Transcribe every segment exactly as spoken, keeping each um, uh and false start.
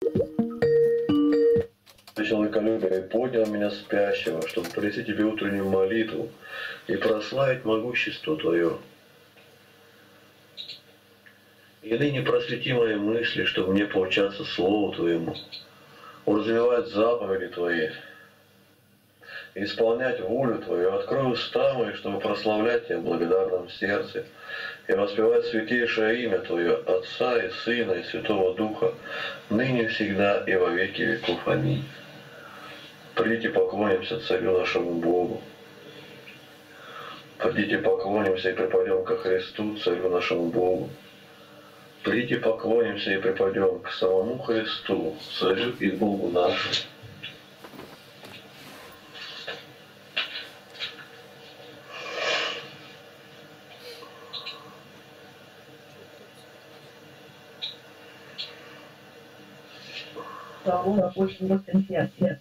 Человеколюбие поднял меня спящего, чтобы принести тебе утреннюю молитву и прославить могущество Твое. И ныне просвети мои мысли, чтобы мне поучаться Слову Твоему, уразумевать заповеди Твои, исполнять волю Твою. Открой уста мои, чтобы прославлять Тебя в благодарном сердце и воспевать святейшее имя Твое, Отца и Сына и Святого Духа, ныне, всегда и во веки веков. Аминь. Придите, поклонимся Царю нашему Богу. Придите, поклонимся и припадем ко Христу, Царю нашему Богу. Придите, поклонимся и припадем к самому Христу, Царю и Богу нашему. Слава Божьему сердце.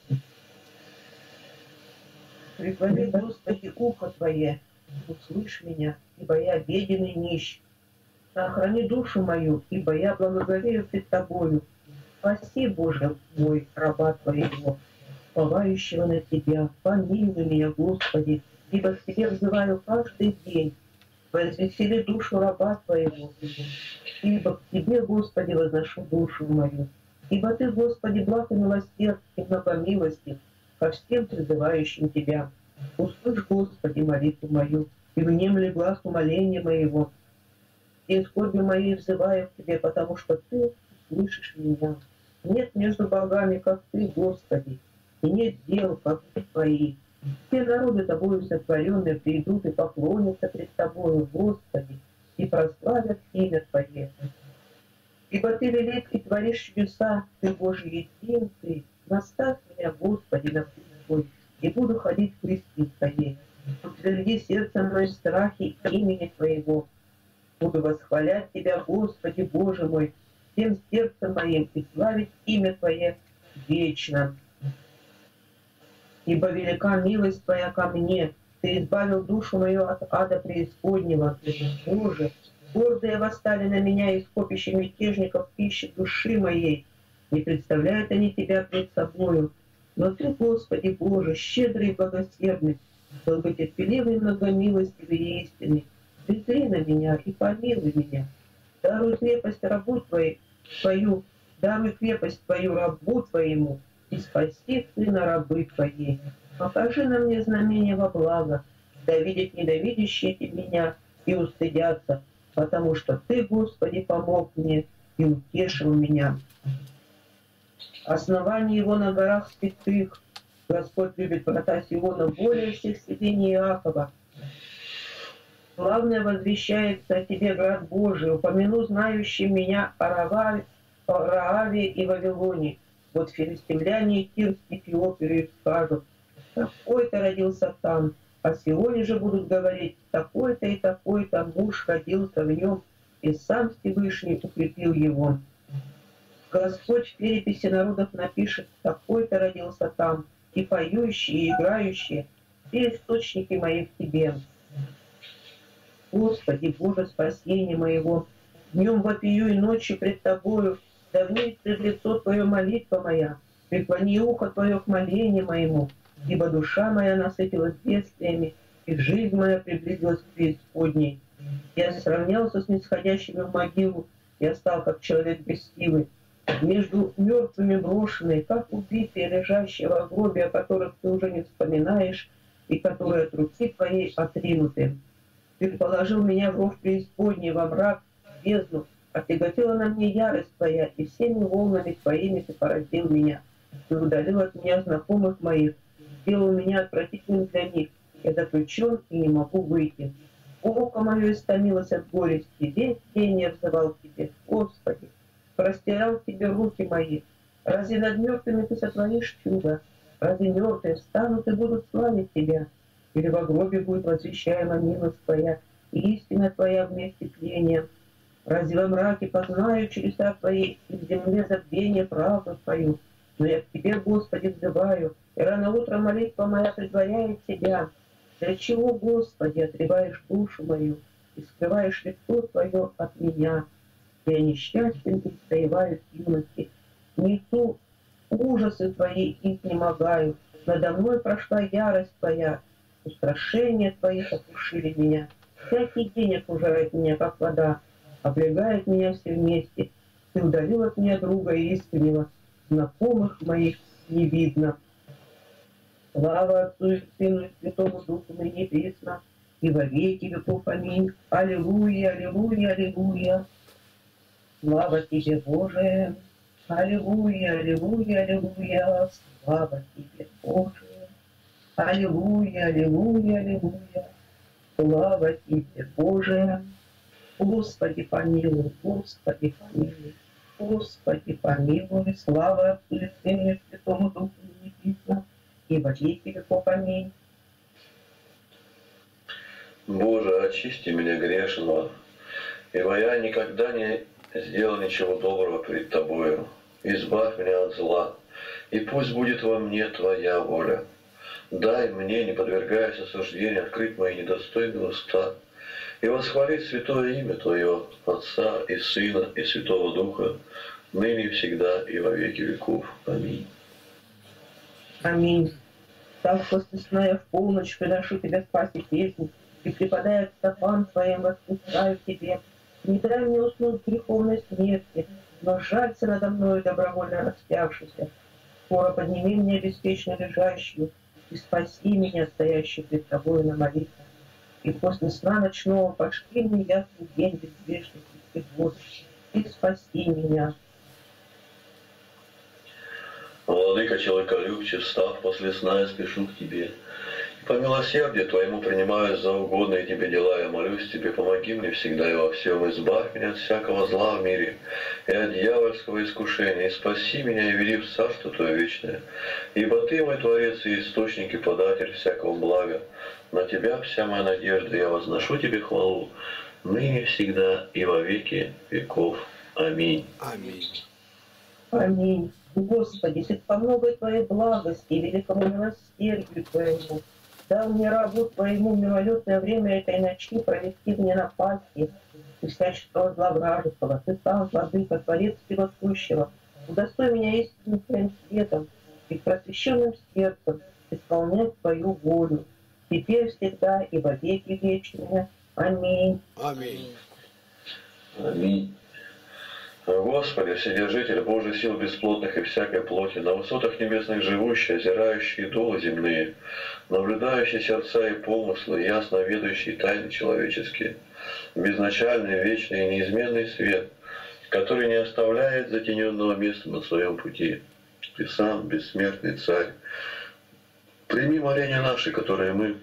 Преклони, Господи, ухо Твое, услышь меня, ибо я беден и нищ. Сохрани душу мою, ибо я благоговею пред Тобою. Спаси, Боже мой, раба Твоего, уповающего на Тебя. Помилуй меня, Господи, ибо к Тебе взываю каждый день. Возвесели душу раба Твоего, ибо к Тебе, Господи, возношу душу мою. Ибо Ты, Господи, благ и милосерд, и многомилостив ко всем призывающим Тебя. Услышь, Господи, молитву мою, и внемли глаз умоления моего. И скорби моей взываю к Тебе, потому что Ты слышишь меня. Нет между богами, как Ты, Господи, и нет дел, как Ты Твои. Все народы Тобою сотворенные придут и поклонятся пред Тобою, Господи, и прославят имя Твое. Ибо Ты велик и творишь чудеса, Ты Божий един, Ты. Наставь меня, Господи, на путь Твой, и буду ходить в Христе Твоей. Утверди сердце мое страхи имени Твоего. Буду восхвалять Тебя, Господи, Боже мой, всем сердцем моим, и славить имя Твое вечно. Ибо велика милость Твоя ко мне, Ты избавил душу мою от ада преисподнего. Боже, гордые восстали на меня, и скопище мятежников ищет души моей. Не представляют они Тебя пред собою. Но Ты, Господи Боже, щедрый и благосердный, долготерпеливый, многомилостивый и истинный, презри на меня и помилуй меня. Даруй крепость рабу Твою, Твою, даруй крепость Твою рабу Твоему, и спаси Сына рабы Твоей. Покажи на мне знамение во благо, да видят недовидящие меня и устыдятся, потому что Ты, Господи, помог мне и утешил меня. Основание его на горах святых. Господь любит врата Сиона более всех селений Иакова. Славное возвещается о Тебе, град Божий, упомяну знающим меня о Рававе, о Рааве и Вавилоне. Вот филистимляне и Тир с Эфиопией скажут: такой-то родился там, о Сионе же будут говорить: такой-то и такой-то муж родился в нем, и сам Всевышний укрепил его. Господь в переписи народов напишет: такой-то родился там, и поющие, и играющие, все источники мои в Тебе. Господи, Боже спасения моего, днем вопию и ночью пред Тобою, да внизь пред лицо Твое молитва моя, преклони ухо Твое к молению моему, ибо душа моя насытилась бедствиями, и жизнь моя приблизилась к преисподней. Я сравнялся с нисходящими в могилу, я стал как человек без силы, между мертвыми брошенные, как убитые, лежащие в гробе, о которых Ты уже не вспоминаешь, и которые от руки Твоей отринуты. Ты положил меня в ров преисподней, во мрак, в бездну, отяготела на мне ярость Твоя, и всеми волнами Твоими Ты поразил меня. Ты удалил от меня знакомых моих, сделал меня отвратительным для них. Я заключен и не могу выйти. Око мое истомилось от горести, весь день я взывал к Тебе, Господи, простирал к Тебе руки мои. Разве над мертвыми Ты сотворишь чудо? Разве мертвые встанут и будут славить Тебя? Или во гробе будет возвещаема милость Твоя и истина Твоя вместе тления? Разве во мраке познаю чудеса Твои и в земле забвение правду Твою? Но я к Тебе, Господи, взываю, и рано утром молитва моя предваряет Тебя. Для чего, Господи, отрываешь душу мою и скрываешь лицо Твое от меня? Я несчастен и стоеваю с юности, Несу ужасы Твои и изнемогаю. Надо мной прошла ярость Твоя, устрашения Твои сокрушили меня. Всякий день окружает меня, как вода, облегает меня все вместе. Ты удалил от меня друга искреннего, знакомых моих не видно. Слава Отцу и Сыну и Святому Духу ныне и присно, и во веки веков. Аминь. Аллилуйя, аллилуйя, аллилуйя. Слава Тебе, Боже. Аллилуйя, аллилуйя, аллилуйя. Слава Тебе, Боже. Аллилуйя, аллилуйя, аллилуйя. Слава Тебе, Боже. Господи, помилуй, Господи, помилуй. Господи, помилуй. Слава Отцу и Сыну и Святому Духу ныне и присно, и во веки веков. Аминь. Боже, очисти меня грешного, ибо я никогда не сделал ничего доброго пред Тобою. Избавь меня от зла, и пусть будет во мне Твоя воля. Дай мне, не подвергаясь осуждению, открыть мои недостойные уста и восхвалить святое имя Твое, Отца и Сына и Святого Духа, ныне и всегда и во веки веков. Аминь. Аминь. Так после сна я в полночь приношу Тебе спаси песнь, и, припадая к стопам Твоим, восклицаю Тебе. Не дай мне уснуть в греховной смерти, но жалься надо мною, добровольно распявшийся. Скоро подними меня беспечно лежащую, и спаси меня, стоящую пред Тобою на молитве. И после сна ночного пошли мне ясный день безгрешности и бодрости, и спаси меня. Владыка человеколюбче, встав после сна, я спешу к Тебе. И по милосердию Твоему принимаю за угодные Тебе дела. Я молюсь Тебе, помоги мне всегда и во всем. Избавь меня от всякого зла в мире и от дьявольского искушения. И спаси меня и веди в царство Твое вечное. Ибо Ты, мой Творец и Источник и Податель всякого блага. На Тебя вся моя надежда. Я возношу Тебе хвалу, ныне, всегда и во веки веков. Аминь. Аминь. Аминь. Господи, Ты по многой Твоей благости и великому милосердию Твоему дал мне рабу Твоему мимолетное время этой ночи провести мне на пасти и всяческого зла вражеского. Ты сам, Владыка, Творец всего сущего, удостой меня истинным Твоим светом и просвещенным сердцем исполнять Твою волю, теперь, всегда и во веки вечные. Аминь. Аминь. Аминь. Господи, Вседержитель, Божий сил бесплотных и всякой плоти, на высотах небесных живущий, озирающий долы земные, наблюдающий сердца и помыслы, ясно ведающий тайны человеческие, безначальный, вечный и неизменный свет, который не оставляет затененного места на своем пути. Ты сам, бессмертный Царь, прими моления наши, которые мы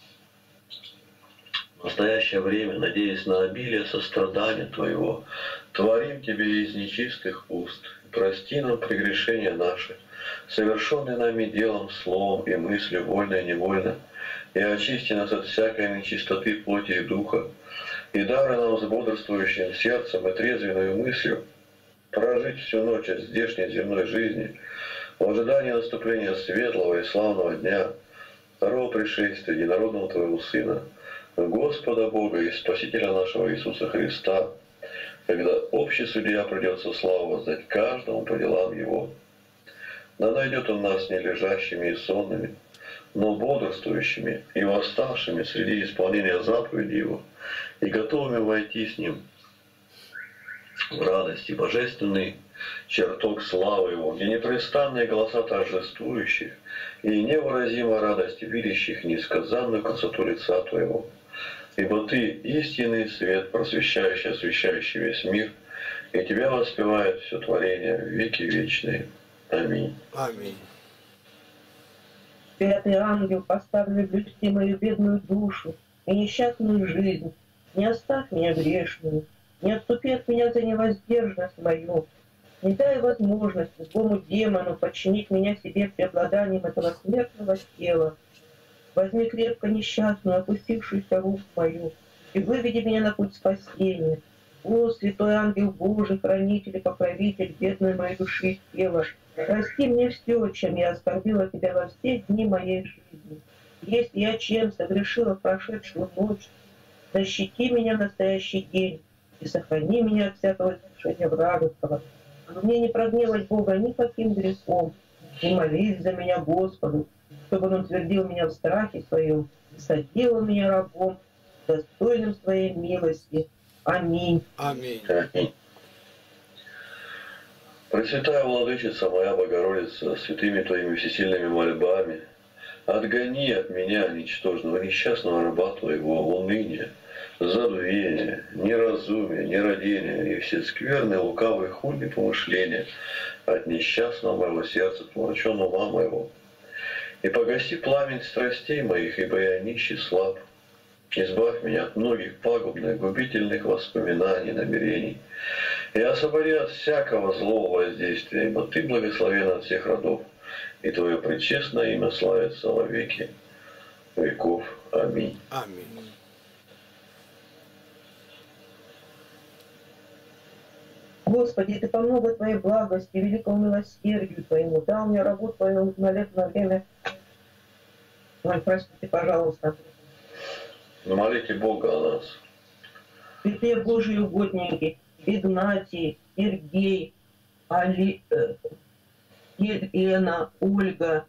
в настоящее время, надеясь на обилие сострадания Твоего, творим Тебе из нечистых уст. Прости нам прегрешения наши, совершенные нами делом, словом и мыслью, вольно и невольно, и очисти нас от всякой нечистоты плоти и духа, и даруй нам с бодрствующим сердцем и трезвенной мыслью прожить всю ночь от здешней земной жизни в ожидании наступления светлого и славного дня, второго пришествия единородного Твоего Сына, Господа Бога и Спасителя нашего Иисуса Христа, когда общий судья придется славу воздать каждому по делам его. Да найдет он нас не лежащими и сонными, но бодрствующими и восставшими среди исполнения заповедей его, и готовыми войти с ним в радости божественный чертог славы его, где непрестанные голоса торжествующих и невыразимая радость видящих несказанную красоту лица Твоего. Ибо Ты истинный свет, просвещающий, освещающий весь мир, и Тебя воспевает все творение в веки вечные. Аминь. Аминь. Святый ангел, поставлю блюсти мою бедную душу и несчастную жизнь. Не оставь меня грешную, не отступи от меня за невоздержанность мою. Не дай возможности злому демону подчинить меня себе преобладанием этого смертного тела. Возьми крепко несчастную, опустившуюся руку мою, и выведи меня на путь спасения. О, святой ангел Божий, хранитель и покровитель бедной моей души и тела, прости мне все, чем я оскорбила Тебя во все дни моей жизни. Если я чем согрешила в прошедшую ночь, защити меня в настоящий день и сохрани меня от всякого искушения вражеского. Но мне не прогневать Бога никаким грехом. И молись за меня Господу, чтобы Он утвердил меня в страхе Своем и соделал меня рабом, достойным Своей милости. Аминь. Аминь. Аминь. Пресвятая Владычица моя Богородица, святыми Твоими всесильными мольбами, отгони от меня, ничтожного, несчастного раба Твоего, уныние, забвение, неразумие, нерадение и все скверные, лукавые, хульные помышления от несчастного моего сердца, помраченного ума моего. И погаси пламень страстей моих, ибо я нищий слаб. Избавь меня от многих пагубных, губительных воспоминаний, намерений, и освободи от всякого злого воздействия, ибо Ты благословен от всех родов, и Твое пречестное имя славится во веки веков. Аминь. Аминь. Господи, Ты по много Твоей благости, великому милосердию Твоему дал мне работу Твою на время. Ой, простите, пожалуйста. Молите Бога о нас. Святые Божьи угодники, Игнатий, Сергей, Али, э, Елена, Ольга.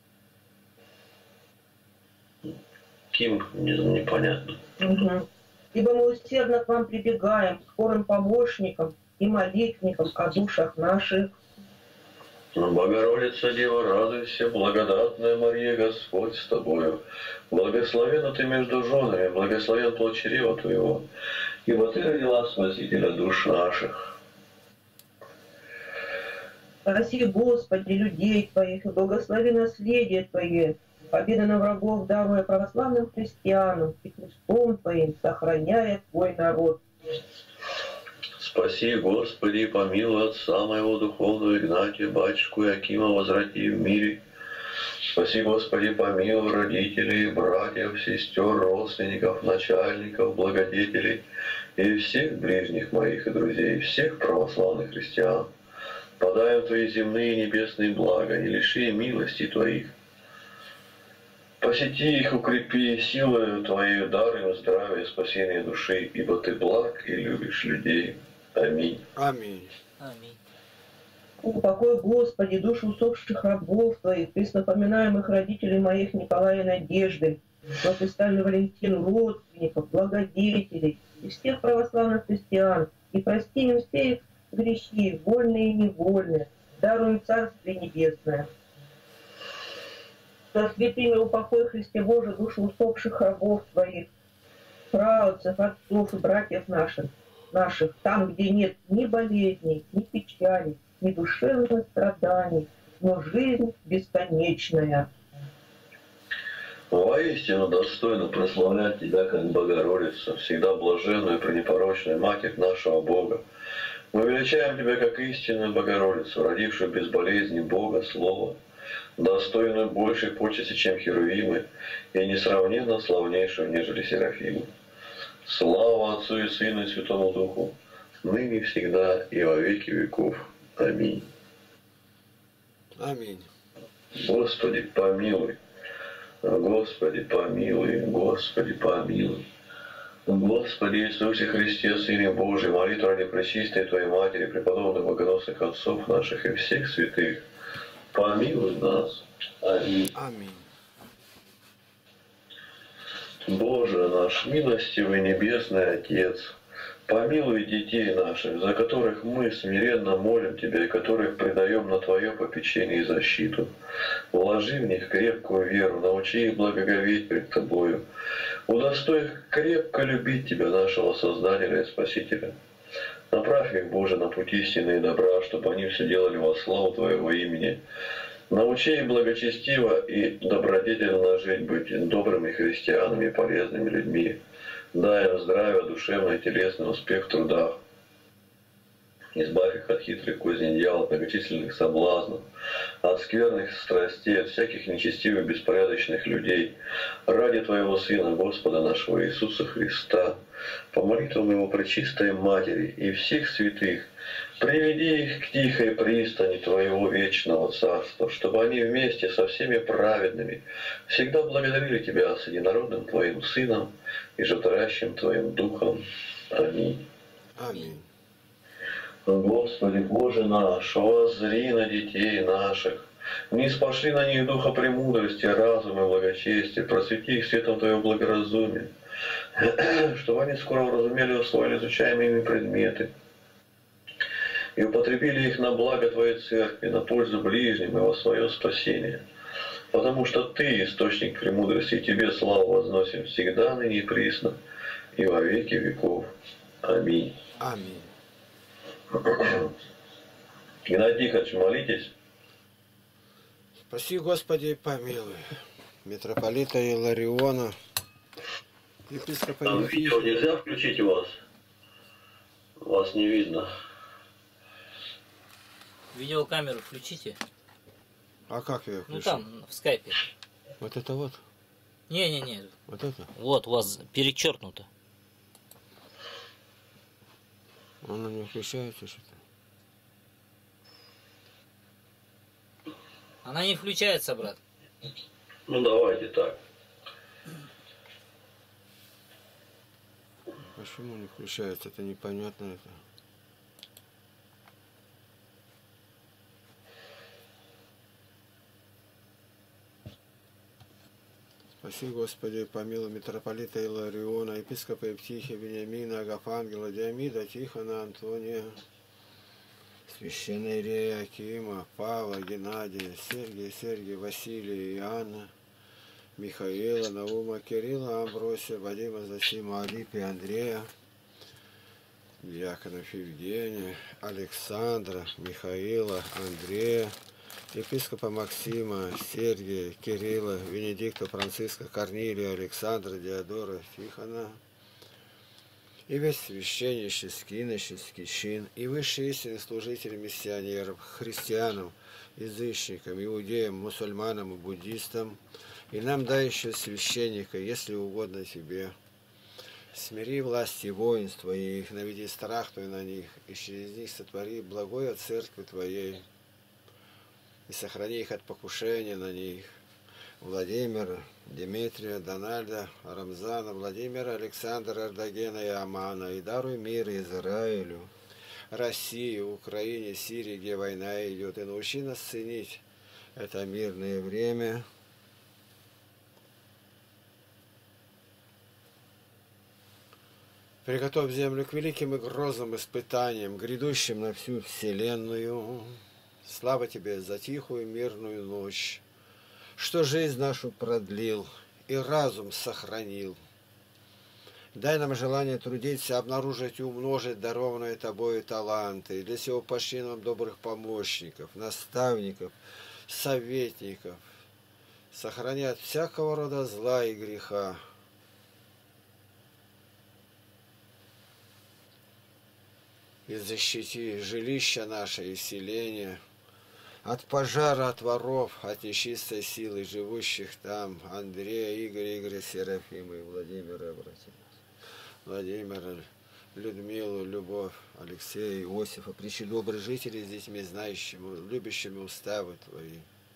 Ким, не- непонятно. Угу. Ибо мы усердно к Вам прибегаем, скорым помощникам и молитвникам о душах наших. Но Богородица Дева, радуйся, благодатная Мария, Господь с тобою. Благословенна ты между женами, благословен плод чрева твоего, ибо ты родила Спасителя душ наших. Спаси, Господи, людей Твоих, и благослови наследие Твое, победа на врагов даруя православным христианам и крестом Твоим сохраняя Твой народ. Спаси, Господи, и помилуй отца моего духовного Игнатия, батюшку Якима, возврати в мире. Спаси, Господи, помилуй родителей, братьев, сестер, родственников, начальников, благодетелей и всех ближних моих и друзей, всех православных христиан. Подай им Твои земные и небесные блага, не лиши милости Твоих. Посети их, укрепи силою Твоей, дар им здравия и спасения души, ибо Ты благ и любишь людей. Аминь. Аминь. Аминь. Упокой, Господи, душу усопших рабов Твоих, преснопоминаемых родителей моих Николая и Надежды, благословенного Валентину, родственников, благодетелей и всех православных христиан, и прости им все их грехи, вольные и невольные, даруй им Царствие Небесное. Со святыми упокой, Христе Божий, душу усопших рабов Твоих, праотцев, отцов и братьев наших, наших, там, где нет ни болезней, ни печали, ни душевных страданий, но жизнь бесконечная. Воистину достойно прославлять Тебя, как Богородица, всегда блаженную и пренепорочную Матерь нашего Бога. Мы величаем Тебя, как истинную Богородицу, родившую без болезни Бога Слова, достойную большей почести, чем Херувимы, и несравненно славнейшую, нежели Серафимы. Слава Отцу и Сыну и Святому Духу, ныне и всегда и во веки веков. Аминь. Аминь. Господи, помилуй. Господи, помилуй. Господи, помилуй. Господи Иисусе Христе, Сыне Божий, молитву ради пречистой Твоей Матери, преподобных богоносных отцов наших и всех святых, помилуй нас. Аминь. Аминь. Боже наш, милостивый Небесный Отец, помилуй детей наших, за которых мы смиренно молим Тебя и которых предаем на Твое попечение и защиту. Вложи в них крепкую веру, научи их благоговеть пред Тобою. Удостой их крепко любить Тебя, нашего Создателя и Спасителя. Направь их, Боже, на пути истины и добра, чтобы они все делали во славу Твоего имени. Научи их благочестиво и добродетельно жить, быть добрыми христианами и полезными людьми. Дай им здравие, душевный и телесный успех в трудах. Избавь их от хитрых козней дьявола, от многочисленных соблазнов, от скверных страстей, от всяких нечестивых, беспорядочных людей. Ради Твоего Сына, Господа нашего Иисуса Христа, по молитвам Его Пречистой Матери и всех святых, приведи их к тихой пристани Твоего вечного Царства, чтобы они вместе со всеми праведными всегда благодарили Тебя с единородным Твоим Сыном и животворящим Твоим Духом. Аминь. Аминь. Господи Боже наш, воззри на детей наших, ниспошли на них духа премудрости, разума и благочестия, просвети их светом Твоего благоразумия, чтобы они скоро уразумели и усвоили изучаемые ими предметы, и употребили их на благо Твоей Церкви, на пользу ближним и во свое спасение. Потому что Ты источник премудрости, и Тебе славу возносим всегда, ныне и присно, и во веки веков. Аминь. Аминь. Геннадий Тихонович, молитесь. Спаси, Господи, и помилуй. Митрополита Илариона, епископа Там видео Ефимия. нельзя включить у вас? Вас не видно. Видеокамеру включите. А как я ее Ну включу? там, в скайпе. Вот это вот? Не-не-не. Вот это? Вот, у вас перечеркнуто. Она не включается что-то. Она не включается, брат. Ну давайте так. Почему не включается? Это непонятно это. Спаси, Господи, помилуй митрополита Илариона, епископа Евтихия, Вениамина, Агафангела, Диамида, Тихона, Антония, священная Иерея, Акима, Павла, Геннадия, Сергия, Сергия, Василия, Иоанна, Михаила, Наума, Кирилла, Амбросия, Вадима, Засима, Алипия, Андрея, диаконов Евгения, Александра, Михаила, Андрея, епископа Максима, Сергия, Кирилла, Венедикта, Франциска, Корнилия, Александра, Диодора, Тихона, и весь священнический, иноческий чин, и высшие истинные служители миссионеров, христианам, язычникам, иудеям, мусульманам и буддистам, и нам дай еще священника, если угодно тебе. Смири власти воинства их, наведи страх твой на них, и через них сотвори благое церкви твоей, и сохрани их от покушения на них. Владимира, Дмитрия, Дональда, Рамзана, Владимира, Александра, Ардагена и Амана, и даруй мир Израилю, России, Украине, Сирии, где война идет, и научи нас ценить это мирное время. Приготовь землю к великим и грозным испытаниям, грядущим на всю вселенную. Слава тебе за тихую мирную ночь, что жизнь нашу продлил и разум сохранил. Дай нам желание трудиться, обнаружить и умножить дарованные тобою таланты. И для сего пошли нам добрых помощников, наставников, советников. Сохрани от всякого рода зла и греха. И защити жилища наше и селения от пожара, от воров, от нечистой силы живущих там. Андрея, Игоря, Игоря, Серафима и Владимира, братья. Владимира, Людмилу, Любовь, Алексея, Иосифа, причи добрые жители с детьми, знающими, любящими уставы твои.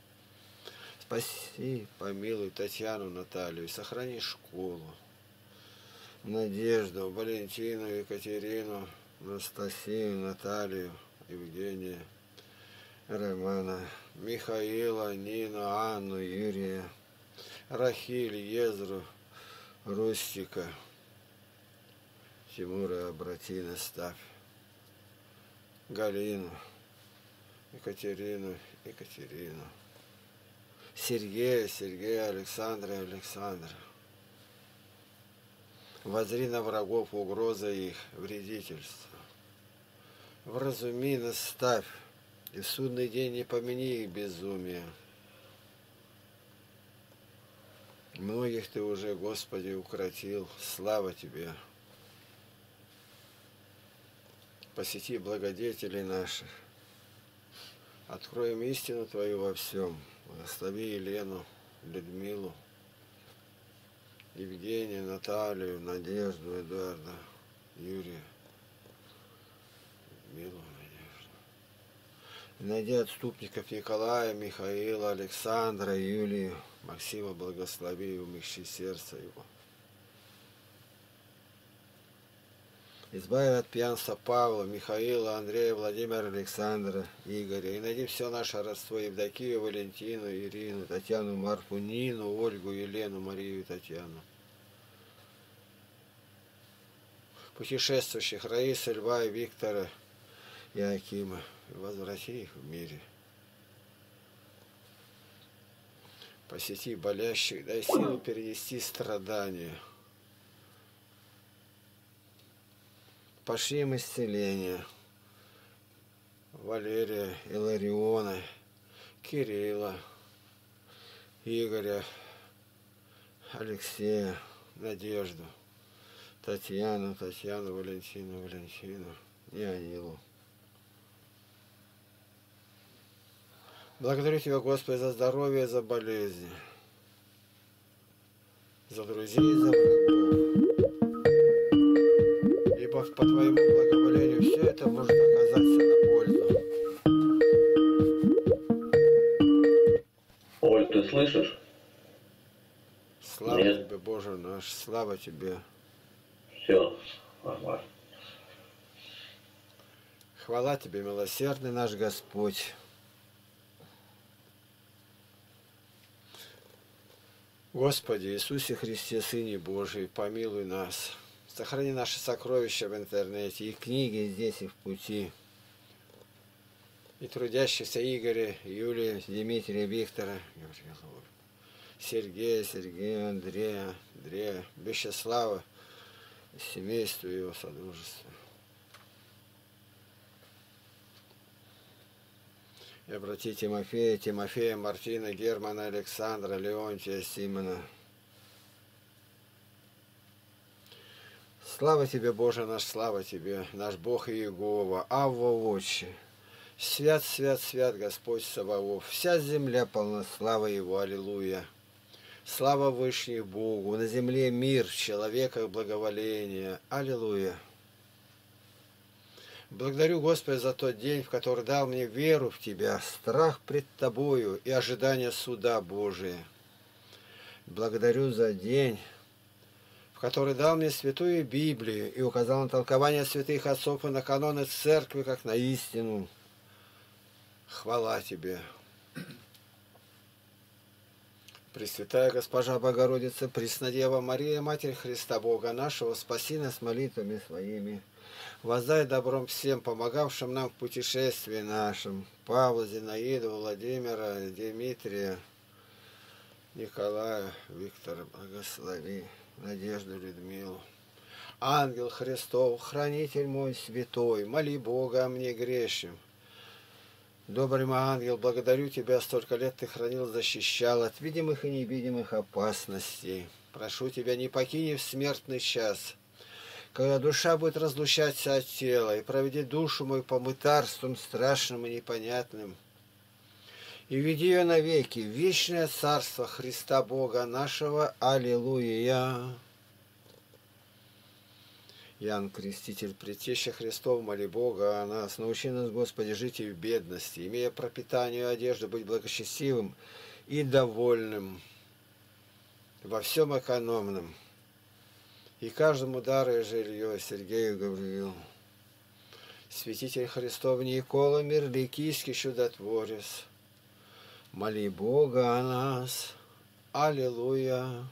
Спаси, помилуй Татьяну, Наталью, сохрани школу, Надежду, Валентину, Екатерину, Анастасию, Наталью, Евгения, Романа, Михаила, Нину, Анну, Юрия, Рахиль, Езру, Рустика, Тимура, Обратина, Ставь, Галину, Екатерину, Екатерину, Сергея, Сергея, Александра, Александра. Воззри на врагов угроза их, вредительство. Вразуми, наставь, и в судный день не помяни их безумие. Многих ты уже, Господи, укротил, слава тебе. Посети благодетелей наших, откроем истину Твою во всем. Благослови Елену, Людмилу, Евгения, Наталью, Надежду, Эдуарда, Юрия, Людмилу, Надежду. Найди отступников Николая, Михаила, Александра, Юлию, Максима, благослови и умягчи сердце его. Избави от пьянства Павла, Михаила, Андрея, Владимира, Александра, Игоря. И найди все наше родство: Евдокию, Валентину, Ирину, Татьяну, Марфу, Нину, Ольгу, Елену, Марию и Татьяну. Путешествующих Раисы, Льва, Виктора и Акима. Возврати их в мире. Посети болящих, дай силу перенести страдания. Пошли им исцеление. Валерия, Илариона, Кирилла, Игоря, Алексея, Надежду, Татьяну, Татьяну, Валентину, Валентину, Ионилу. Благодарю Тебя, Господи, за здоровье, за болезни, за друзей, за врагов. Ибо по Твоему благоволению все это может оказаться на пользу. Оль, ты слышишь? Слава Нет. Тебе, Боже наш, слава Тебе. Все, нормально. Хвала Тебе, милосердный наш Господь. Господи Иисусе Христе, Сыне Божий, помилуй нас. Сохрани наши сокровища в интернете, и книги здесь, и в пути. И трудящихся Игоря, Юлия, Дмитрия, Виктора, Сергея, Сергея, Андрея, Андрея, Вячеслава, семейству его, содружества. И обрати Тимофея, Тимофея, Мартина, Германа, Александра, Леонтия, Симона. Слава Тебе, Боже наш, слава Тебе, наш Бог Иегова, Авва Отче. Свят, свят, свят Господь Саваоф, вся земля полна славы Его, аллилуйя. Слава Вышних Богу, на земле мир, в человеках благоволение, аллилуйя. Благодарю, Господи, за тот день, в который дал мне веру в Тебя, страх пред Тобою и ожидание суда Божия. Благодарю за день, в который дал мне святую Библию и указал на толкование святых отцов и на каноны церкви, как на истину. Хвала Тебе. Пресвятая Госпожа Богородица, Преснодева Мария, Матерь Христа Бога нашего, спаси нас молитвами своими. Воздай добром всем, помогавшим нам в путешествии нашем: Павла, Зинаиду, Владимира, Дмитрия, Николая, Виктора, благослови, Надежду, Людмилу. Ангел Христов, хранитель мой святой, моли Бога о мне грешим. Добрый мой ангел, благодарю Тебя, столько лет Ты хранил, защищал от видимых и невидимых опасностей. Прошу Тебя, не покини в смертный час, когда душа будет разлучаться от тела, и проведи душу мою по мытарствам страшным и непонятным, и веди ее навеки в вечное царство Христа Бога нашего. Аллилуйя. Иоанн Креститель, Предтеча Христов, моли Бога о нас. Научи нас, Господи, жить и в бедности, имея пропитание и одежду, быть благочестивым и довольным, во всем экономным, и каждому даруя жилье. Сергею Гавриил. Святитель Христов Никола Мирликийский чудотворец, моли Бога о нас. Аллилуйя.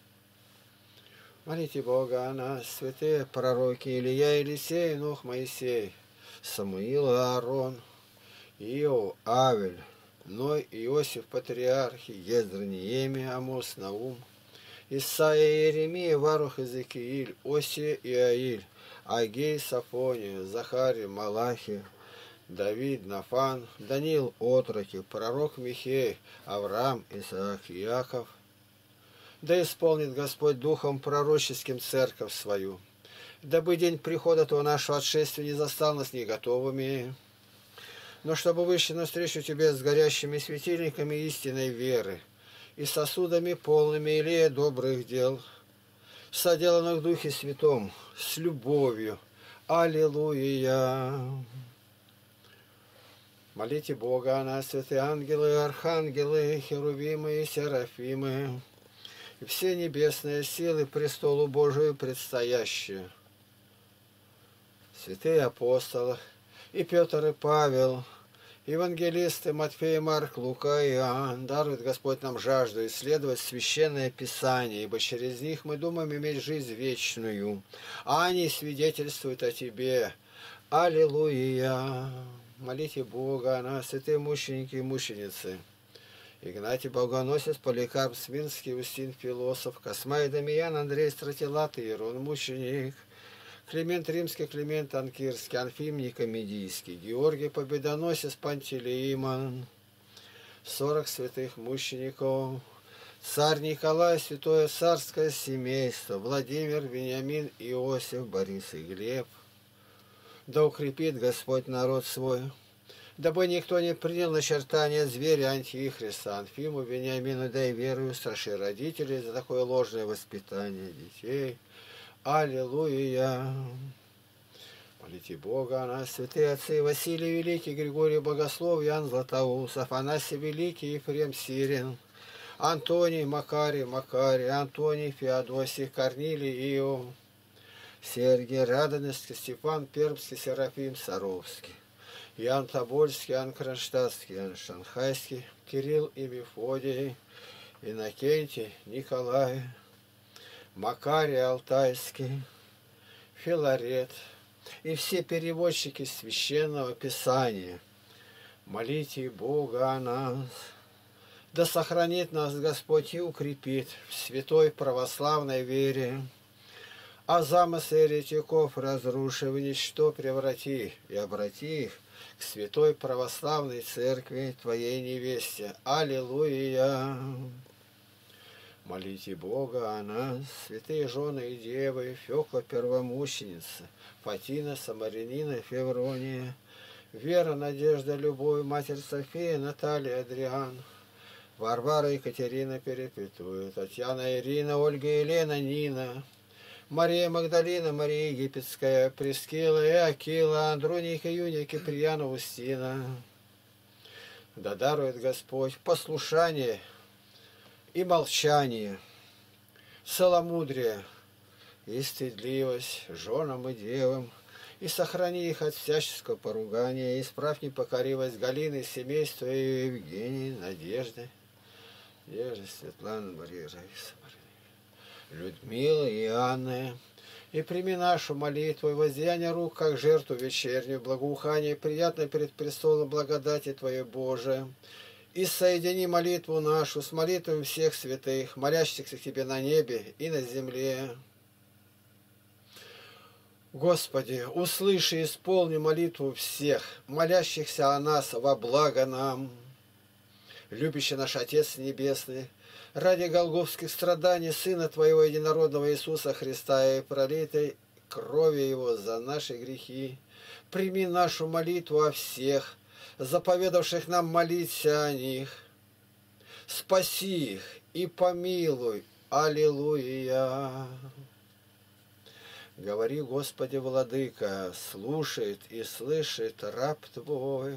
Молите Бога о нас, святые пророки Илия, Елисей, Нух, Моисей, Самуил, Аарон, Иов, Авель, Ной, Иосиф, Патриархи, Ездра, Неемия, Амос, Наум, Исаия, Иеремия, Варух, Иезекииль, Осия, Иаиль, Агей, Сафония, Захарий, Малахи, Давид, Нафан, Даниил, Отроки, пророк Михей, Авраам, Исаак, Иаков. Да исполнит Господь духом пророческим церковь свою, дабы день прихода Твоего нашего отшествия не застал нас не готовыми, но чтобы вышли навстречу Тебе с горящими светильниками истинной веры и сосудами полными илея добрых дел, соделанных в Духе Святом, с любовью. Аллилуйя! Молите Бога о нас, святые ангелы, архангелы, херувимы и серафимы, и все небесные силы престолу Божию предстоящие. святые апостолы, и Петр, и Павел, евангелисты Матфей, Марк, Лука и Иоанн, дарует Господь нам жажду исследовать Священное Писание, ибо через них мы думаем иметь жизнь вечную, а они свидетельствуют о Тебе. Аллилуйя! Молите Бога о нас, святые мученики и мученицы. Игнатий Богоносец, Поликарп Смирнский, Устин Философ, Космай Дамиян, Андрей Стратилат, Иерон Мученик, Климент Римский, Климент Анкирский, Анфим Никомедийский, Георгий Победоносец, Пантелеимон, сорок святых мучеников, царь Николай, святое царское семейство, Владимир, Вениамин, Иосиф, Борис и Глеб. Да укрепит Господь народ свой, дабы никто не принял начертания зверя Антихриста, Анфиму, Вениамину, да и верую страши родителей за такое ложное воспитание детей. Аллилуйя! Молите Бога о нас, святые отцы Василий Великий, Григорий Богослов, Ян Златоуст, Афанасий Великий, Ефрем Сирин, Антоний, Макарий, Макарий, Антоний, Феодосий, Корнилий, Иов, Сергий Радонежский, Степан Пермский, Серафим Саровский, Ян Тобольский, Ян Кронштадтский, Ян Шанхайский, Кирилл и Мефодий, Иннокентий, Николай, Макарий Алтайский, Филарет и все переводчики Священного Писания. Молите Бога о нас. Да сохранит нас Господь и укрепит в святой православной вере, а замыслы еретиков разруши, в ничто преврати и обрати их к святой православной церкви Твоей невесте. Аллилуйя! Молите Бога о нас, святые жены и девы, Фёкла Первомученица, Фатина, Самарянина, Феврония, Вера, Надежда, Любовь, Матерь София, Наталья, Адриан, Варвара, Екатерина Перепетует, Татьяна, Ирина, Ольга, Елена, Нина, Мария Магдалина, Мария Египетская, Прескила, Иакила, Андроника, Юния, Киприяна, Устина. Да дарует Господь послушание и молчание, целомудрие и стыдливость женам и девам, и сохрани их от всяческого поругания, и исправь непокоривость Галины, семейства и Евгении, Надежды, Надежды, Светланы, Марии, Раисы, Людмилы и Анны, и прими нашу молитву и воздаяние рук, как жертву вечернюю, благоухание, приятное перед престолом благодати Твоей Божия, и соедини молитву нашу с молитвами всех святых, молящихся к Тебе на небе и на земле. Господи, услыши и исполни молитву всех, молящихся о нас во благо нам. Любящий наш Отец Небесный, ради голгофских страданий Сына Твоего Единородного Иисуса Христа и пролитой крови Его за наши грехи, прими нашу молитву о всех, заповедавших нам молиться о них. Спаси их и помилуй. Аллилуйя! Говори, Господи, Владыка, слушает и слышит раб Твой.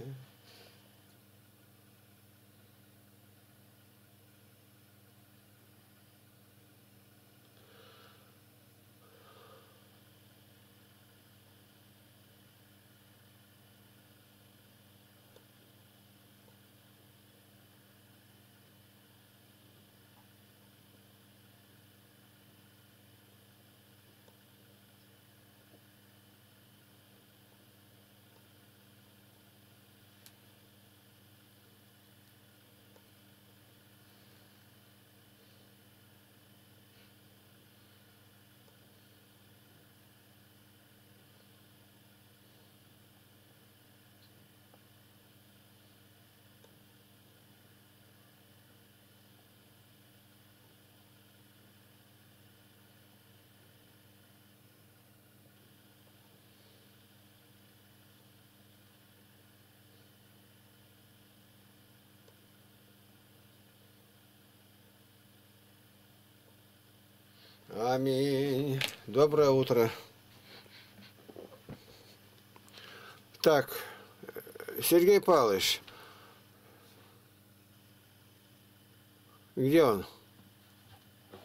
Аминь. Доброе утро. Так, Сергей Павлович, где он?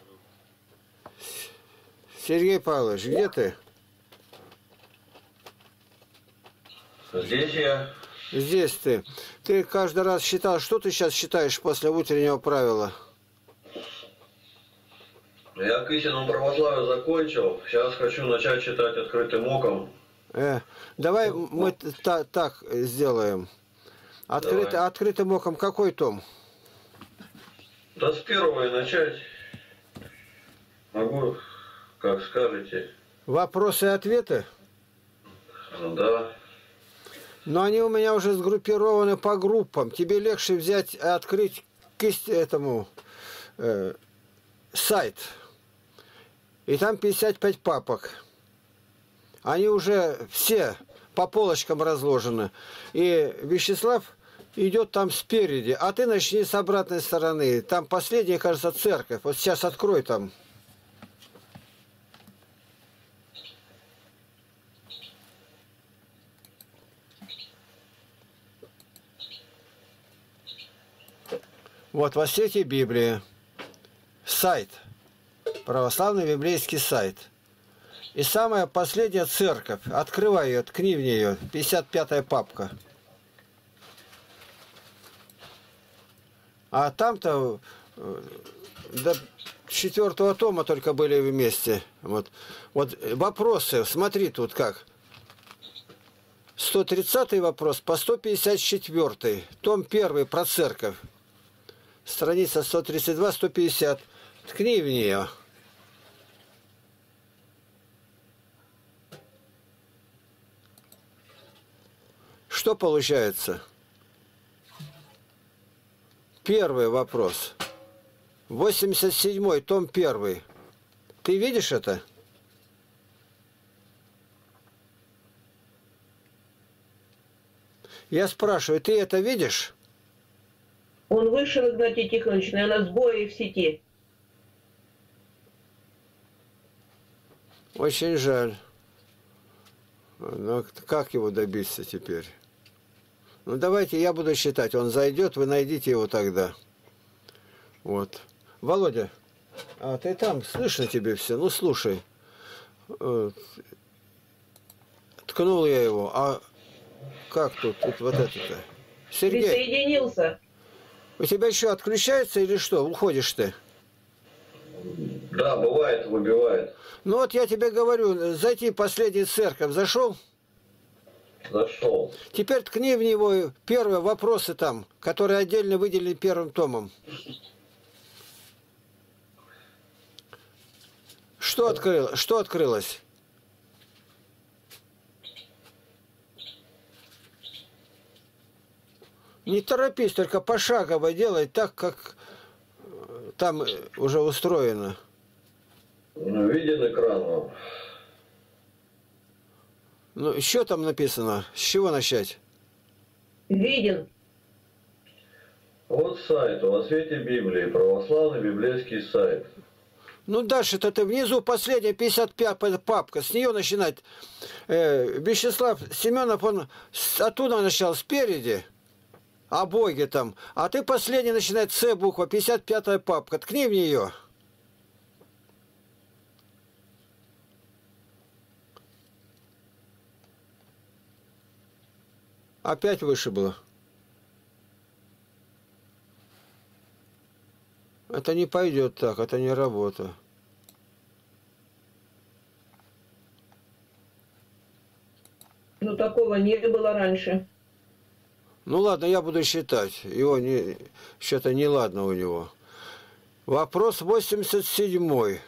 Сергей Павлович, где ты? Здесь я. Здесь ты. Ты каждый раз считал, что ты сейчас считаешь после утреннего правила? Я к истинному православию закончил. Сейчас хочу начать читать открытым оком. Э, давай мы та, так сделаем. Открыт, Давай. Открытым оком какой том? Да с первого и начать. Могу, как скажете. Вопросы и ответы? Ну да. Но они у меня уже сгруппированы по группам. Тебе легче взять и открыть к этому э, сайт. И там пятьдесят пять папок. Они уже все по полочкам разложены. И Вячеслав идет там спереди, а ты начни с обратной стороны. Там последняя, кажется, церковь. Вот сейчас открой там. Вот во свете Библии. Сайт. Православный библейский сайт. И самая последняя церковь. Открывай ее, ткни в нее. пятьдесят пятая папка. А там-то до четвертого тома только были вместе. Вот. Вот вопросы. Смотри тут как. сто тридцатый вопрос по сто пятьдесят четвёртый. Том первый про церковь. Страница сто тридцать два сто пятьдесят. Ткни в нее. Что получается? Первый вопрос. восемьдесят седьмой, том первый. Ты видишь это? Я спрашиваю, ты это видишь? Он вышел, Игнатий Тихонович, наверное, сбои в сети. Очень жаль. Но как его добиться теперь? Ну, давайте я буду считать. Он зайдет, вы найдите его тогда. Вот. Володя, а ты там, слышно тебе все? Ну, слушай. Ткнул я его. А как тут? Тут вот это-то. Сергей, Присоединился. у тебя еще отключается или что? Уходишь ты? Да, бывает, выбивает. Ну, вот я тебе говорю, зайти в последний церковь. Зашел? Зашел. Теперь ткни в него первые вопросы там, которые отдельно выделены первым томом. Что открыло? Что открылось? Не торопись, только пошагово делай так, как там уже устроено. Ну, виден экран вам. Ну, еще там написано. С чего начать? Виден. Вот сайт, во свете Библии, православный библейский сайт. Ну, дальше-то ты внизу последняя пятьдесят пятая папка, с нее начинать. Э, Вячеслав Семенов, он с- оттуда начал, спереди, о Боге там. А ты последний начинает С буква, пятьдесят пятая папка, ткни в нее. Опять выше было. Это не пойдет так, это не работа. Ну, такого не было раньше. Ну ладно, я буду считать. Его не, что-то неладно у него. Вопрос восемьдесят седьмой.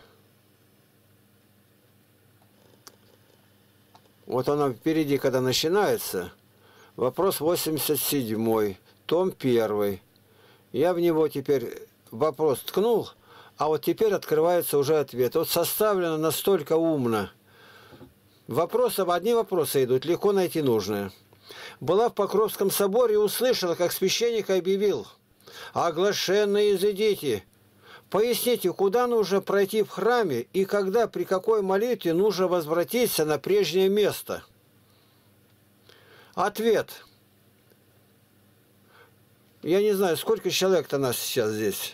Вот она впереди, когда начинается. Вопрос восемьдесят седьмой. Том первый. Я в него теперь вопрос ткнул, а вот теперь открывается уже ответ. Вот составлено настолько умно. Вопросы, одни вопросы идут, легко найти нужные. Была в Покровском соборе и услышала, как священник объявил: «Оглашенные изыдите». Поясните, куда нужно пройти в храме и когда, при какой молитве нужно возвратиться на прежнее место? Ответ. Я не знаю, сколько человек-то нас сейчас здесь.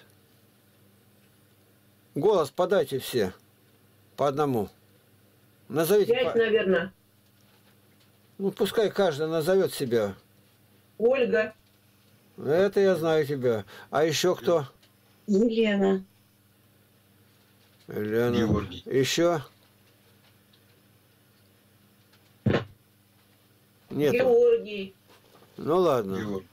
Голос подайте все. По одному. Назовите. Пять, по- наверное. Ну, пускай каждый назовет себя. Ольга. Это я знаю тебя. А еще кто? Елена. Елена. Георгий. Еще? Нет. Георгий. Ну ладно. Георгий.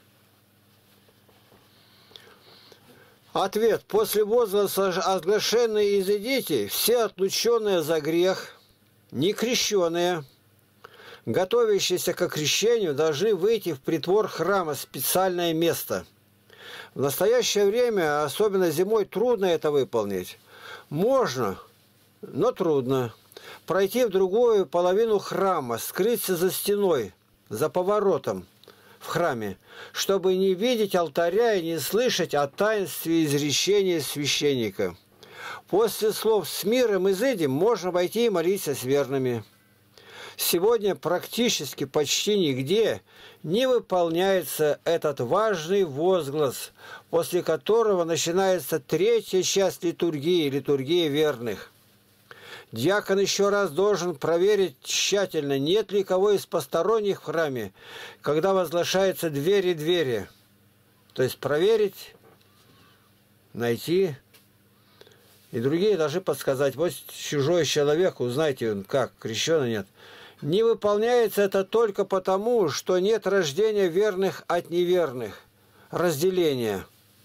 Ответ. После возгласа «Оглашенные изыдите, все отлученные за грех, некрещенные, готовящиеся к крещению, должны выйти в притвор храма, специальное место. В настоящее время, особенно зимой, трудно это выполнить. Можно, но трудно. Пройти в другую половину храма, скрыться за стеной, за поворотом в храме, чтобы не видеть алтаря и не слышать о таинстве изречения священника. После слов «с миром изыдем» можно войти и молиться с верными. Сегодня практически почти нигде не выполняется этот важный возглас, после которого начинается третья часть литургии, литургия верных. Диакон еще раз должен проверить тщательно, нет ли кого из посторонних в храме, когда возглашаются двери-двери. То есть проверить, найти. И другие должны подсказать. Вот чужой человек, узнайте, он как, крещен или нет. Не выполняется это только потому, что нет рождения верных от неверных. Разделения.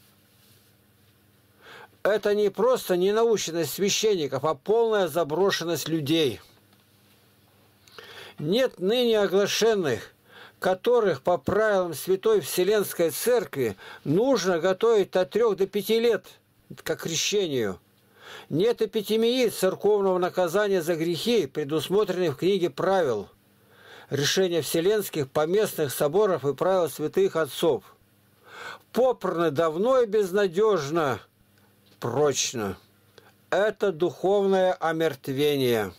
Это не просто ненаученность священников, а полная заброшенность людей. Нет ныне оглашенных, которых по правилам Святой Вселенской Церкви нужно готовить от трех до пяти лет к крещению. Нет эпитемии церковного наказания за грехи, предусмотренных в книге правил, решения вселенских, поместных соборов и правил святых отцов. Попраны давно и безнадежно, прочно. Это духовное омертвение.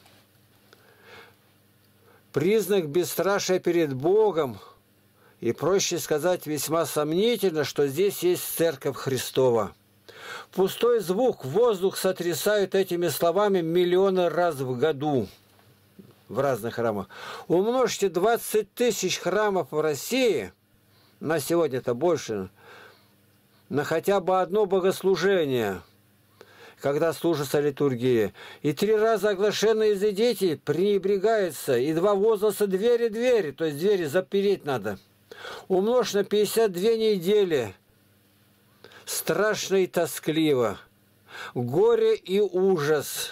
Признак бесстрашия перед Богом, и, проще сказать, весьма сомнительно, что здесь есть Церковь Христова. Пустой звук, воздух сотрясают этими словами миллионы раз в году в разных храмах. Умножьте двадцать тысяч храмов в России, на сегодня-то больше, на хотя бы одно богослужение, когда служится литургия. И три раза оглашенные изыдите пренебрегается, и два возгласа двери-двери, то есть двери запереть надо. Умножь на пятьдесят две недели. Страшно и тоскливо. Горе и ужас.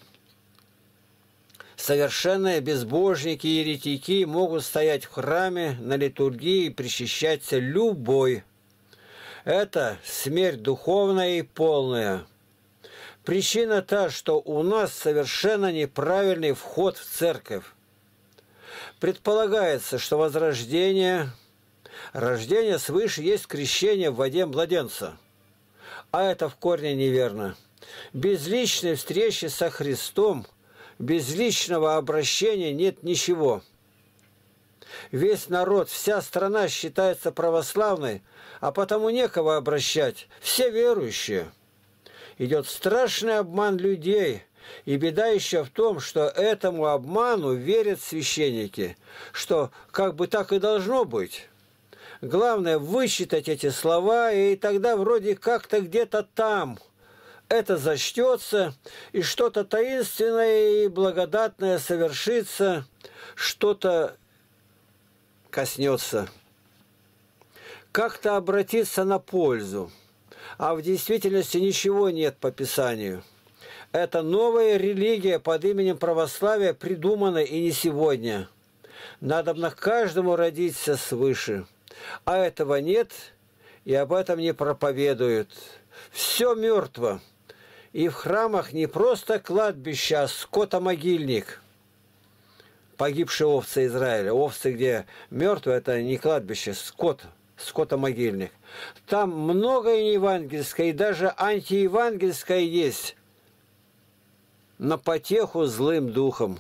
Совершенные безбожники и еретики могут стоять в храме на литургии и причащаться любой. Это смерть духовная и полная. Причина та, что у нас совершенно неправильный вход в церковь. Предполагается, что возрождение, рождение свыше есть крещение в воде младенца. А это в корне неверно. Без личной встречи со Христом, без личного обращения нет ничего. Весь народ, вся страна считается православной, а потому некого обращать, все верующие. Идет страшный обман людей, и беда еще в том, что этому обману верят священники, что как бы так и должно быть. Главное вычитать эти слова, и тогда вроде как-то где-то там это зачтется, и что-то таинственное и благодатное совершится, что-то коснется. Как-то обратиться на пользу. А в действительности ничего нет по Писанию. Это новая религия под именем православия придумана и не сегодня. Надобно каждому родиться свыше. А этого нет, и об этом не проповедуют. Все мертво. И в храмах не просто кладбище, а скотомогильник. Погибшие овцы Израиля. Овцы, где мертвые, это не кладбище, скот, скотомогильник. Там многое неевангельское, и даже антиевангельское есть. На потеху злым духом.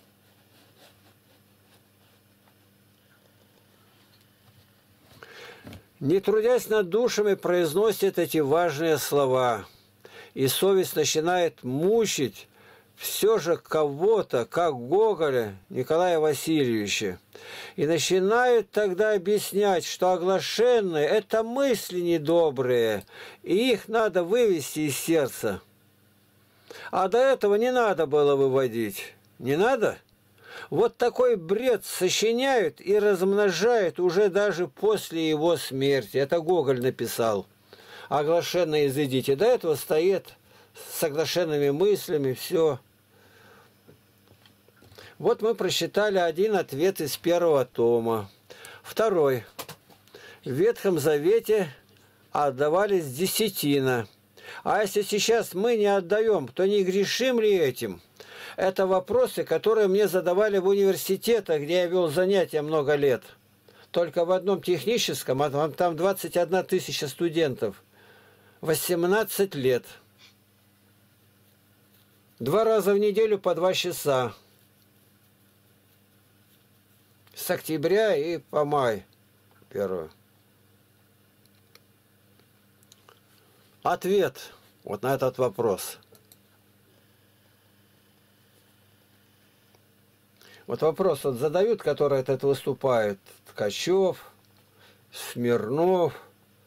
Не трудясь над душами, произносят эти важные слова. И совесть начинает мучить, все же кого-то, как Гоголя Николая Васильевича. И начинают тогда объяснять, что оглашенные – это мысли недобрые, и их надо вывести из сердца. А до этого не надо было выводить. Не надо? Вот такой бред сочиняют и размножают уже даже после его смерти. Это Гоголь написал. Оглашенные изыдите. До этого стоит с оглашенными мыслями, все. Вот мы прочитали один ответ из первого тома. Второй. В Ветхом Завете отдавались десятина. А если сейчас мы не отдаем, то не грешим ли этим? Это вопросы, которые мне задавали в университетах, где я вел занятия много лет. Только в одном техническом, а там двадцать одна тысяча студентов. восемнадцать лет. Два раза в неделю по два часа. С октября и по май. Первое. Ответ вот на этот вопрос. Вот вопрос вот задают, который этот выступает. Ткачев, Смирнов,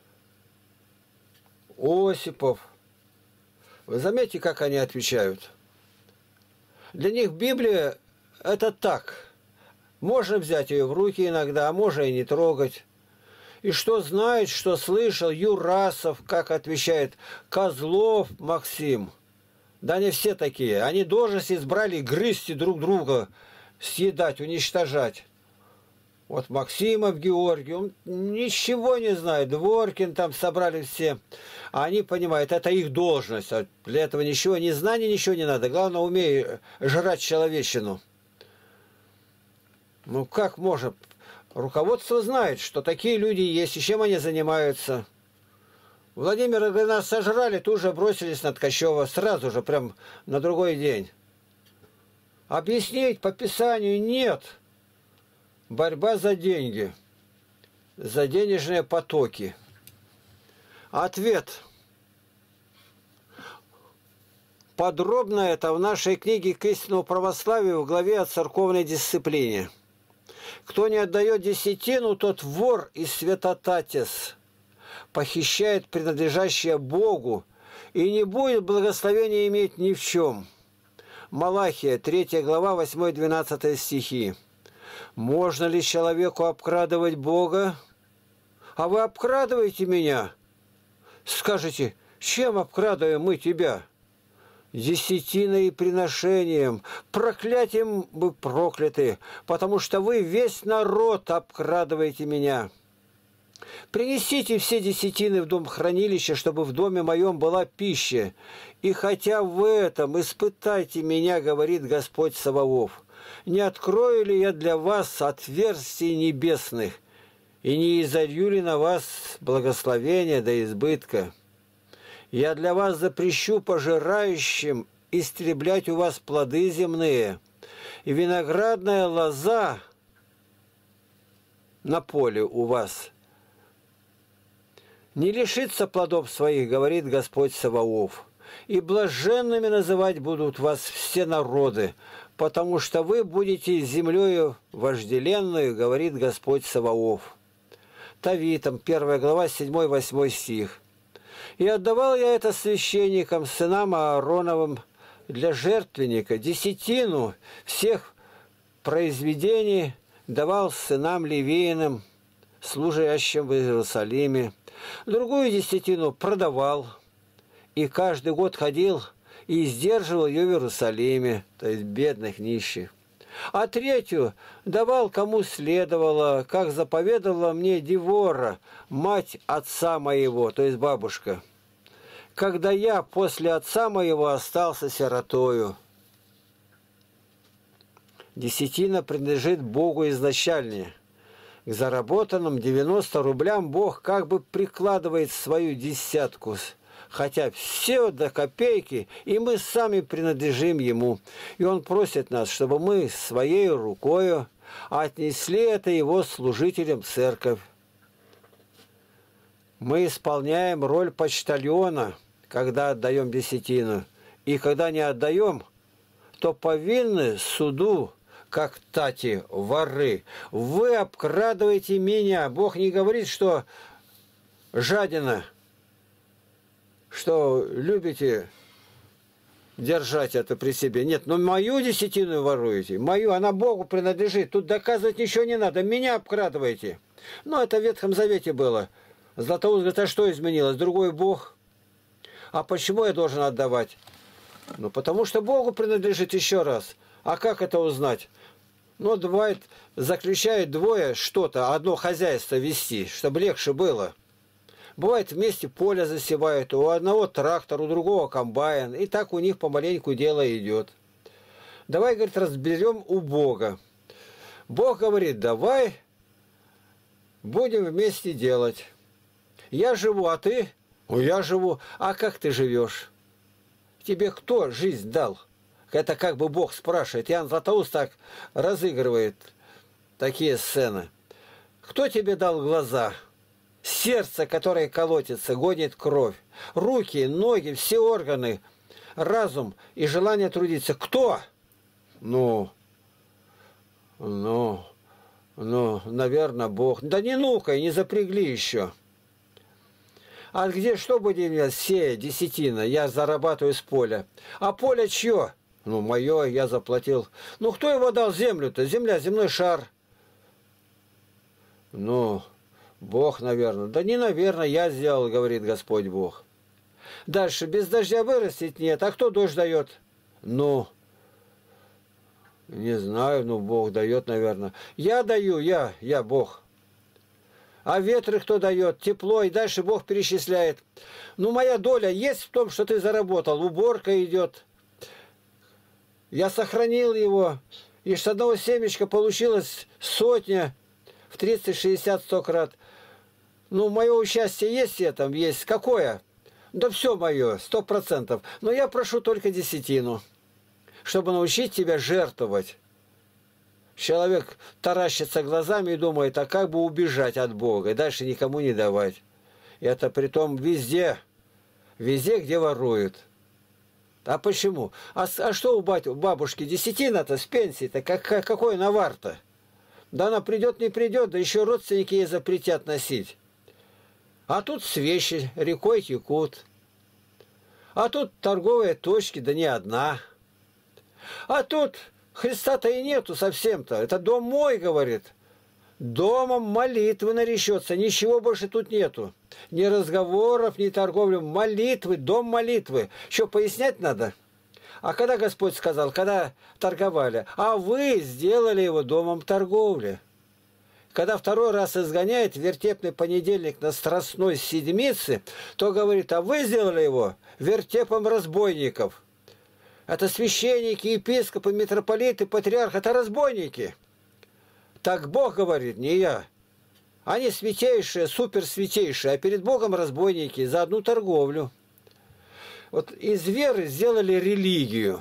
Осипов. Вы заметите, как они отвечают? Для них Библия – это так. Можно взять ее в руки иногда, а можно и не трогать. И что знает, что слышал Юрасов, как отвечает Козлов Максим. Да они все такие. Они должность избрали грызть друг друга, съедать, уничтожать. Вот Максимов Георгий, он ничего не знает. Дворкин там собрали все. А они понимают, это их должность. А для этого ничего, ни знаний, ничего не надо. Главное, умей жрать человечину. Ну как можно? Руководство знает, что такие люди есть, и чем они занимаются. Владимира, когда нас сожрали, тут же бросились на Ткачева, сразу же, прям на другой день. Объяснить по Писанию нет. Борьба за деньги, за денежные потоки. Ответ. Подробно это в нашей книге «К истинному православию» в главе о церковной дисциплине. Кто не отдает десятину, тот вор и святотатец, похищает принадлежащее Богу и не будет благословения иметь ни в чем. Малахия, третья глава, восьмой-двенадцатый стихи. Можно ли человеку обкрадывать Бога? А вы обкрадываете меня? Скажете, чем обкрадываем мы тебя? Десятиной и приношением, проклятием вы прокляты, потому что вы весь народ обкрадываете меня. Принесите все десятины в дом хранилища, чтобы в доме моем была пища. И хотя в этом испытайте меня, говорит Господь Саваоф, не открою ли я для вас отверстий небесных, и не изолью ли на вас благословения до избытка? Я для вас запрещу пожирающим истреблять у вас плоды земные, и виноградная лоза на поле у вас не лишится плодов своих, говорит Господь Саваоф. И блаженными называть будут вас все народы, потому что вы будете землею вожделенную, говорит Господь Саваоф. Тавитам, первая глава, седьмой-восьмой стих. И отдавал я это священникам, сынам Аароновым, для жертвенника, десятину всех произведений давал сынам Левииным, служащим в Иерусалиме. Другую десятину продавал, и каждый год ходил и сдерживал ее в Иерусалиме, то есть бедных, нищих. А третью давал кому следовало, как заповедовала мне Девора, мать отца моего, то есть бабушка, когда я после отца моего остался сиротою. Десятина принадлежит Богу изначально. К заработанным девяноста рублям Бог как бы прикладывает свою десятку, хотя все до копейки, и мы сами принадлежим Ему. И Он просит нас, чтобы мы своей рукою отнесли это Его служителям в церковь. Мы исполняем роль почтальона, когда отдаем десятину. И когда не отдаем, то повинны суду, как тати воры. Вы обкрадываете меня. Бог не говорит, что жадина, что любите держать это при себе. Нет, но мою десятину воруете. Мою, она Богу принадлежит. Тут доказывать ничего не надо. Меня обкрадываете. Ну, это в Ветхом Завете было. Златоуст говорит, а что изменилось? Другой Бог. А почему я должен отдавать? Ну, потому что Богу принадлежит еще раз. А как это узнать? Ну, бывает, заключают двое что-то, одно хозяйство вести, чтобы легче было. Бывает, вместе поле засевают, у одного трактор, у другого комбайн, и так у них помаленьку дело идет. Давай, говорит, разберем у Бога. Бог говорит, давай будем вместе делать. Я живу, а ты? Ну, я живу. А как ты живешь? Тебе кто жизнь дал? Это как бы Бог спрашивает. Иоанн Златоуст так разыгрывает такие сцены. Кто тебе дал глаза? Сердце, которое колотится, гонит кровь. Руки, ноги, все органы, разум и желание трудиться. Кто? Ну, ну, ну, наверное, Бог. Да не ну-ка, не запрягли еще. А где что будем делать? Сея, десятина, я зарабатываю с поля. А поле чье? Ну, мое, я заплатил. Ну, кто его дал землю-то? Земля, земной шар. Ну, Бог, наверное. Да не, наверное, я сделал, говорит Господь Бог. Дальше, без дождя вырастить нет. А кто дождь дает? Ну, не знаю, ну, Бог дает, наверное. Я даю, я, я Бог. А ветры кто дает? Тепло. И дальше Бог перечисляет. Ну, моя доля есть в том, что ты заработал. Уборка идет. Я сохранил его. И с одного семечка получилось сотня в тридцать, шестьдесят, сто крат. Ну, мое участие есть в этом? Есть. Какое? Да все мое, сто процентов. Но я прошу только десятину, чтобы научить тебя жертвовать. Человек таращится глазами и думает, а как бы убежать от Бога, и дальше никому не давать. И это притом везде, везде, где воруют. А почему? А, а что у, бать, у бабушки десятина-то с пенсии-то? Как, как, какой навар-то? Да она придет, не придет, да еще родственники ей запретят носить. А тут свечи рекой текут. А тут торговые точки, да не одна. А тут Христа-то и нету совсем-то. Это дом мой, говорит. Домом молитвы наречется. Ничего больше тут нету. Ни разговоров, ни торговли. Молитвы, дом молитвы. Что, пояснять надо? А когда Господь сказал, когда торговали? А вы сделали его домом торговли. Когда второй раз изгоняет вертепный понедельник на Страстной Седмице, то говорит, а вы сделали его вертепом разбойников. Это священники, епископы, митрополиты, патриарх, это разбойники. Так Бог говорит, не я. Они святейшие, суперсвятейшие, а перед Богом разбойники за одну торговлю. Вот из веры сделали религию.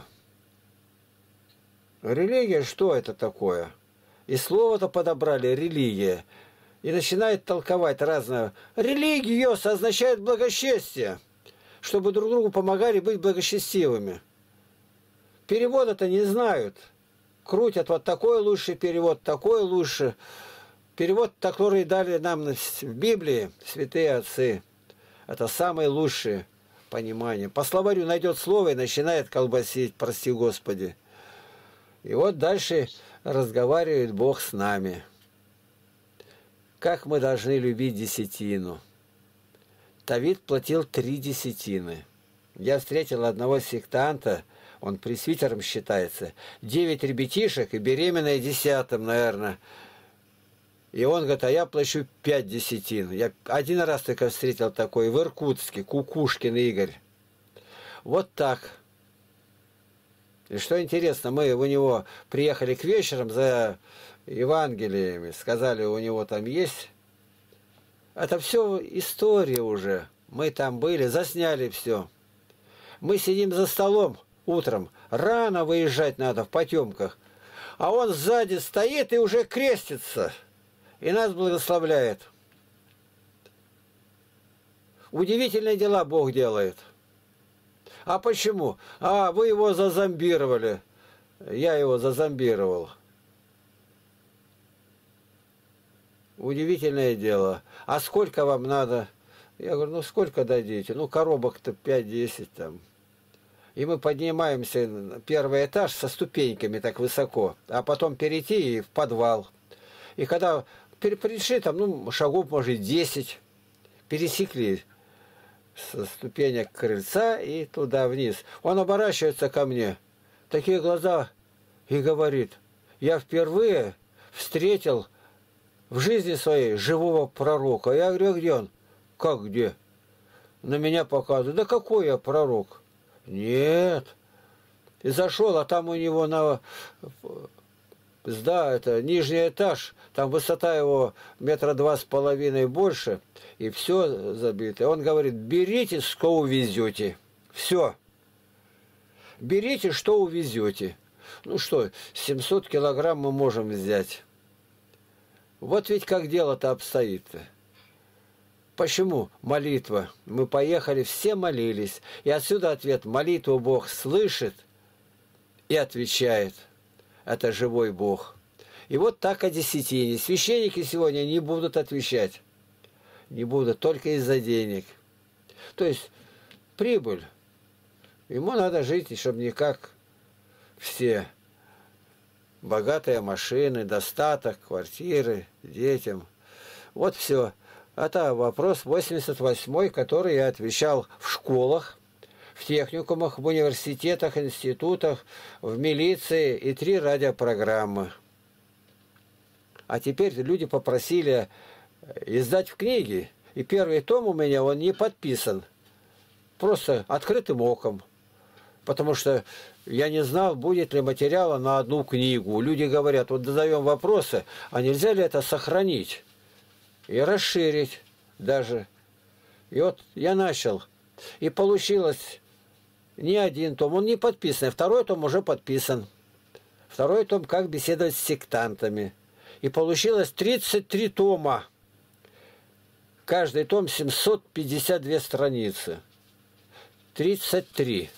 Религия, что это такое? И слово-то подобрали, религия. И начинает толковать разное. Религиос означает благочестие, чтобы друг другу помогали быть благочестивыми. Перевода-то не знают. Крутят, вот такой лучший перевод, такой лучше. Перевод, который дали нам в Библии, святые отцы. Это самое лучшее понимание. По словарю найдет слово и начинает колбасить, прости Господи. И вот дальше разговаривает Бог с нами. Как мы должны любить десятину? Давид платил три десятины. Я встретил одного сектанта, он пресвитером считается, девять ребятишек и беременная десятым, наверное. И он говорит, а я плачу пять десятин. Я один раз только встретил такой в Иркутске, Кукушкин Игорь. Вот так. И что интересно, мы у него приехали к вечерам за Евангелиями, сказали, у него там есть. Это все история уже. Мы там были, засняли все. Мы сидим за столом утром, рано выезжать надо в потемках, а он сзади стоит и уже крестится, и нас благословляет. Удивительные дела Бог делает. А почему? А, вы его зазомбировали. Я его зазомбировал. Удивительное дело. А сколько вам надо? Я говорю, ну сколько дадите? Ну коробок-то пять-десять там. И мы поднимаемся на первый этаж со ступеньками так высоко, а потом перейти и в подвал. И когда пришли там, ну, шагов, может, десять, пересекли со ступенек крыльца и туда вниз. Он оборачивается ко мне, такие глаза, и говорит, я впервые встретил в жизни своей живого пророка. Я говорю, а где он? Как где? На меня показывают. Да какой я пророк? Нет. И зашел, а там у него на... Да, это нижний этаж, там высота его метра два с половиной больше, и все забито. Он говорит, берите, что увезете. Все. Берите, что увезете. Ну что, семьсот килограмм мы можем взять. Вот ведь как дело-то обстоит-то. Почему? Молитва. Мы поехали, все молились. И отсюда ответ. Молитву Бог слышит и отвечает. Это живой Бог. И вот так о десятине. Священники сегодня не будут отвечать. Не будут, только из-за денег. То есть прибыль. Ему надо жить, чтобы не как все. Богатые машины, достаток, квартиры, детям. Вот все. Это вопрос восемьдесят восьмой, который я отвечал в школах, в техникумах, в университетах, институтах, в милиции и три радиопрограммы. А теперь люди попросили издать в книге. И первый том у меня, он не подписан. Просто открытым оком. Потому что я не знал, будет ли материала на одну книгу. Люди говорят, вот задаем вопросы, а нельзя ли это сохранить и расширить даже. И вот я начал. И получилось не один том, он не подписан. Второй том уже подписан. Второй том «Как беседовать с сектантами». И получилось тридцать три тома. Каждый том семьсот пятьдесят две страницы. тридцать три.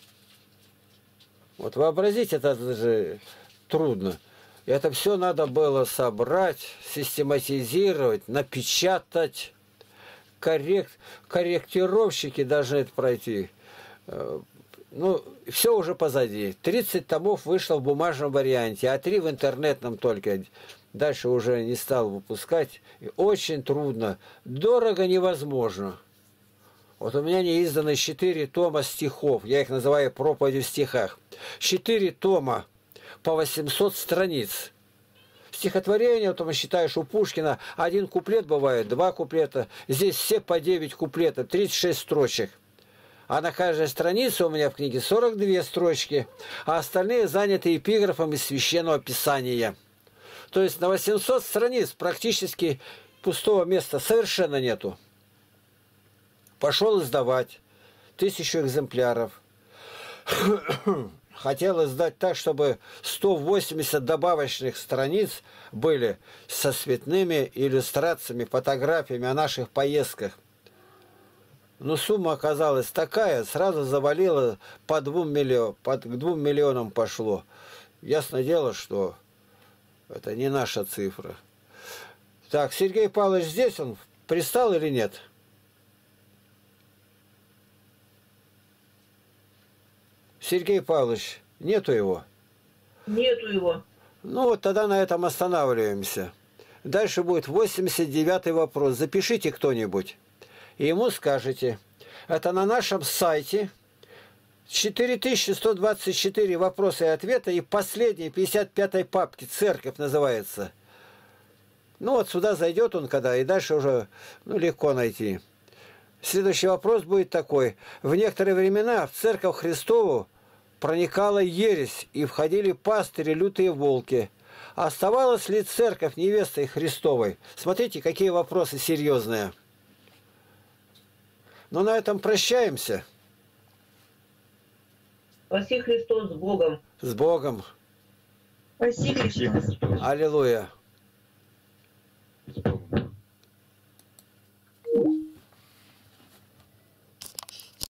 Вот вообразить, это даже трудно. И это все надо было собрать, систематизировать, напечатать. Коррект, корректировщики должны это пройти. Ну, все уже позади. тридцать томов вышло в бумажном варианте, а три в интернетном только. Дальше уже не стал выпускать. И очень трудно. Дорого невозможно. Вот у меня не изданы четыре тома стихов. Я их называю проповедью в стихах. четыре тома по восемьсот страниц. Стихотворение, вот мы считаешь, у Пушкина один куплет бывает, два куплета. Здесь все по девять куплетов, тридцать шесть строчек. А на каждой странице у меня в книге сорок две строчки, а остальные заняты эпиграфом из Священного Писания. То есть на восемьсот страниц практически пустого места совершенно нету. Пошел издавать тысячу экземпляров. Хотел издать так, чтобы сто восемьдесят добавочных страниц были со цветными иллюстрациями, фотографиями о наших поездках. Но сумма оказалась такая, сразу завалила по двум миллионам, по двум миллионам пошло. Ясно дело, что это не наша цифра. Так, Сергей Павлович здесь, он пристал или нет? Сергей Павлович, нету его? Нету его. Ну вот тогда на этом останавливаемся. Дальше будет восемьдесят девятый вопрос. Запишите кто-нибудь. И ему скажете. Это на нашем сайте четыре тысячи сто двадцать четыре вопроса и ответы. И последний, пятьдесят пятой папки, церковь называется. Ну вот сюда зайдет он когда, и дальше уже ну, легко найти. Следующий вопрос будет такой. В некоторые времена в церковь Христову проникала ересь, и входили пастыри, лютые волки. Оставалась ли церковь невестой Христовой? Смотрите, какие вопросы серьезные. Ну, на этом прощаемся. Спаси Христос с Богом. С Богом. Спаси Христос. Аллилуйя.